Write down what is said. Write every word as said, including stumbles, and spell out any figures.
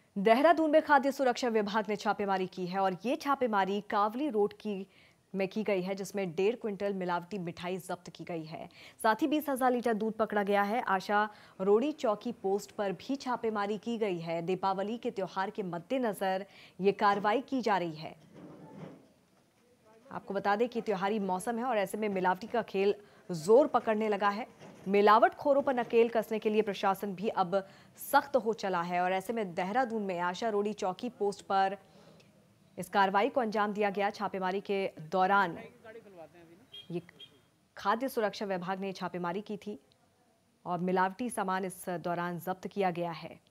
देहरादून में खाद्य सुरक्षा विभाग ने छापेमारी की है और ये छापेमारी कांवली रोड की में की गई है, जिसमें डेढ़ क्विंटल मिलावटी मिठाई जब्त की गई है। साथ ही बीस हजार लीटर दूध पकड़ा गया है। आशा रोड़ी चौकी पोस्ट पर भी छापेमारी की गई है। दीपावली के त्योहार के मद्देनजर ये कार्रवाई की जा रही है। आपको बता दें कि त्योहारी मौसम है और ऐसे में मिलावटी का खेल जोर पकड़ने लगा है। मिलावटखोरों पर नकेल कसने के लिए प्रशासन भी अब सख्त हो चला है और ऐसे में देहरादून में आशा रोड़ी चौकी पोस्ट पर इस कार्रवाई को अंजाम दिया गया। छापेमारी के दौरान ये खाद्य सुरक्षा विभाग ने छापेमारी की थी और मिलावटी सामान इस दौरान जब्त किया गया है।